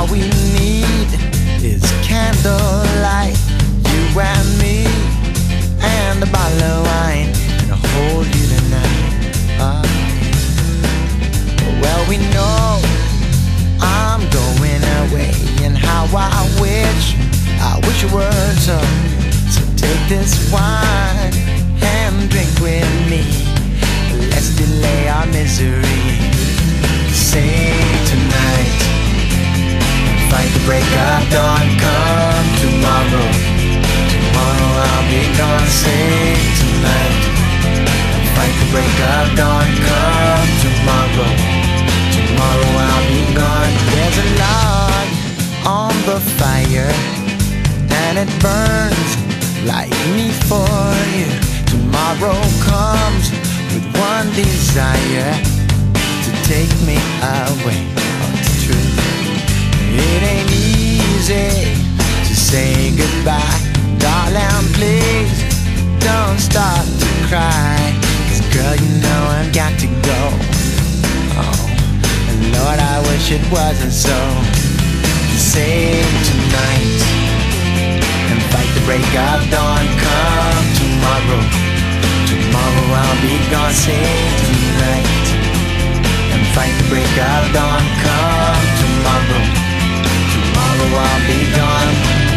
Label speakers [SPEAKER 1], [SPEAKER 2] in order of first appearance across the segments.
[SPEAKER 1] we need is candlelight, you and me, and a bottle of wine, and I'll hold you tonight. Well, we know I'm going away, and how I wish it were so. So take this wine and drink with me. Let's delay our misery. Sing tonight, fight the break of dawn. Come tomorrow, tomorrow I'll be gone. Sing tonight, fight the break of dawn. Come tomorrow, tomorrow I'll be gone. There's a log on the fire, and it burns like me for you. Tomorrow comes with one desire, to take me away. Oh, it's true. It ain't easy to say goodbye. Darling, please don't start to cry, 'cause girl, you know I've got to go. Oh, and Lord, I wish it wasn't so. Save tonight and fight the break of dawn. Come tomorrow, tomorrow I'll be gone. Save tonight and fight the break of dawn. Come tomorrow, tomorrow I'll be gone.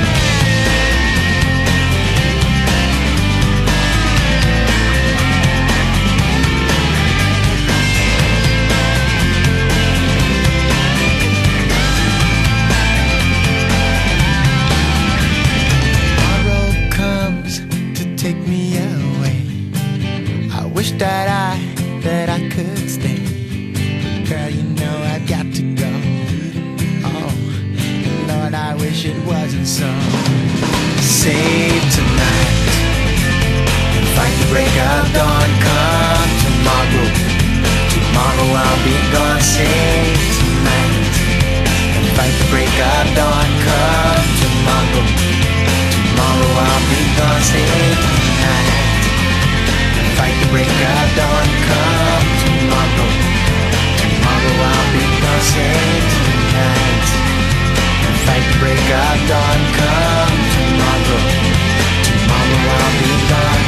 [SPEAKER 1] That I could stay. Girl, you know I've got to go. Oh, Lord, I wish it wasn't so. Save tonight and fight the break of dawn. Come tomorrow, tomorrow I'll be gone. Save tonight and fight the break of dawn. Come tomorrow, tomorrow I'll be gone. Save tonight, fight the break of dawn. Come tomorrow, tomorrow I'll be gone. Save tonight and fight the break of dawn. Come tomorrow, tomorrow I'll be gone.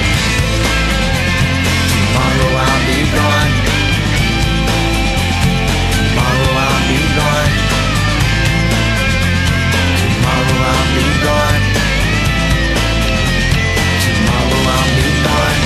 [SPEAKER 1] Tomorrow I'll be gone. Tomorrow I'll be gone. Tomorrow I'll be gone. Tomorrow I'll be gone.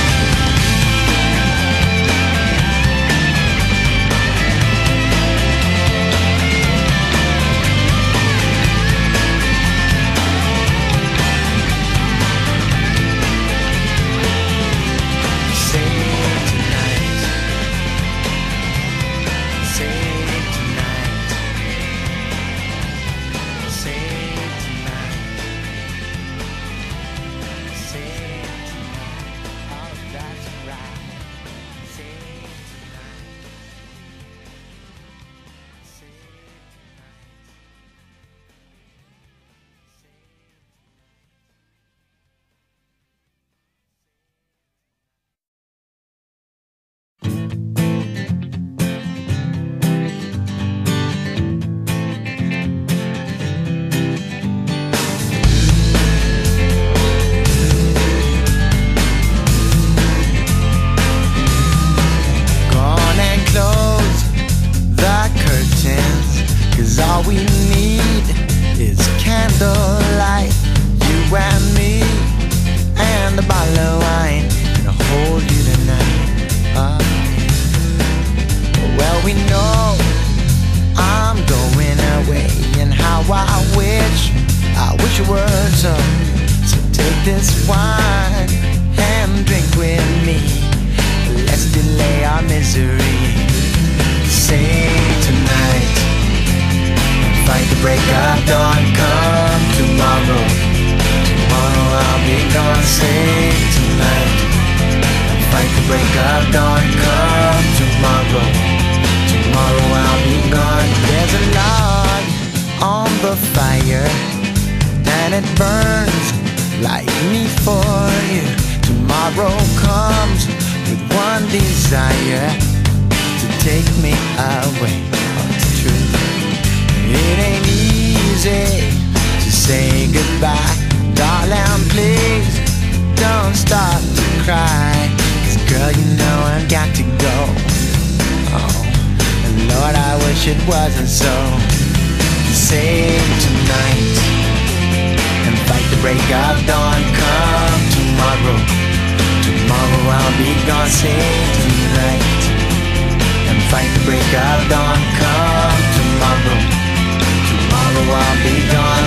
[SPEAKER 1] All we need is candlelight, you and me, and a bottle of wine, and I'll hold you tonight. Well, we know I'm going away, and how I wish it were so. So take this wine and drink with me. Let's delay our misery. Sing tonight, fight the break of dawn. Come tomorrow, tomorrow I'll be gone. Sing tonight and fight the break of dawn. Come tomorrow, tomorrow I'll be gone. There's a log on the fire, and it burns like me for you. Tomorrow comes with one desire, to take me away. Oh, it's true. It ain't easy to say goodbye. Darling, please don't start to cry. 'Cause girl, you know I've got to go. Oh, and Lord, I wish it wasn't so. Save tonight and fight the break of dawn. Come tomorrow, tomorrow I'll be gone. Save tonight and fight the break of dawn. Come tomorrow, tomorrow I'll be gone.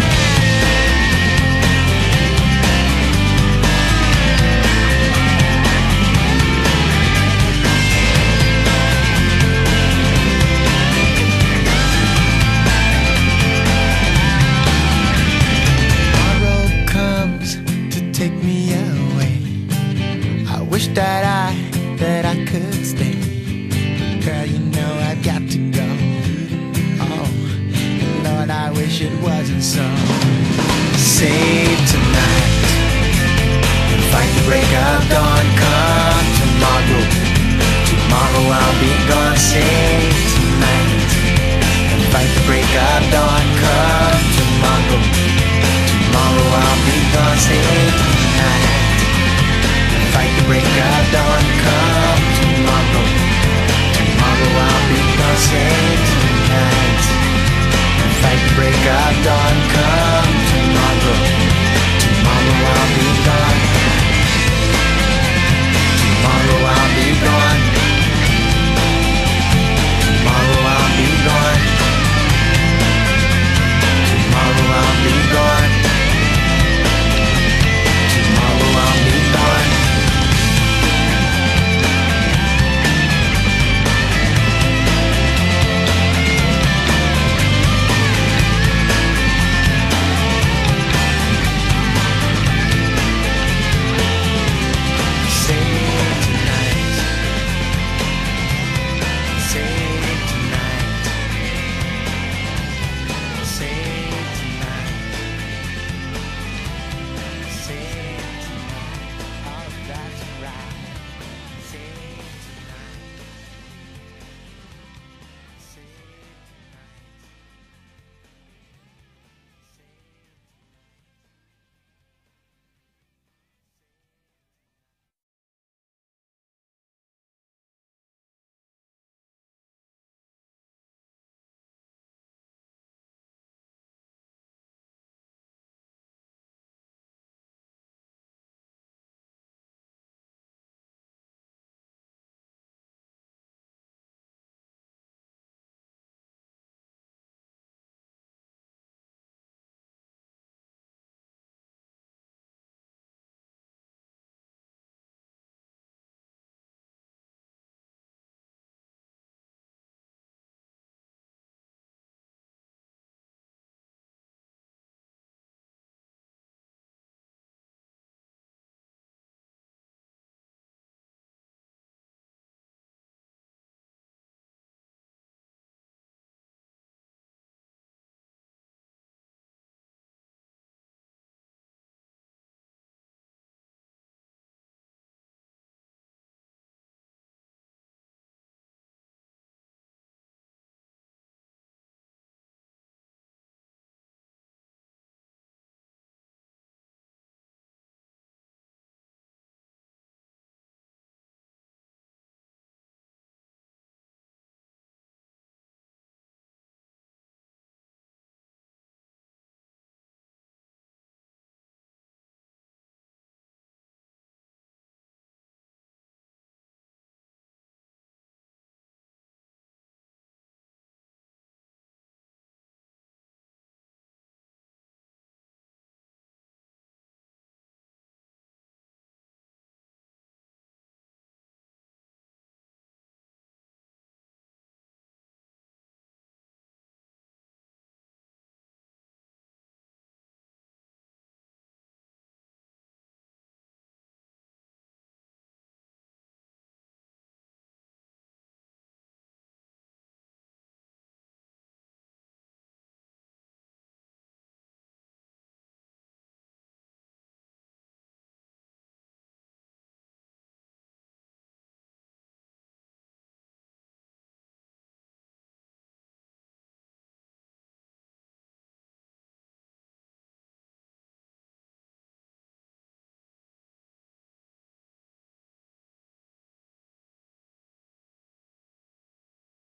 [SPEAKER 1] Wish that I could stay. Girl, you know I've got to go. Oh, Lord, I wish it wasn't so. Save tonight and fight the break of dawn. Come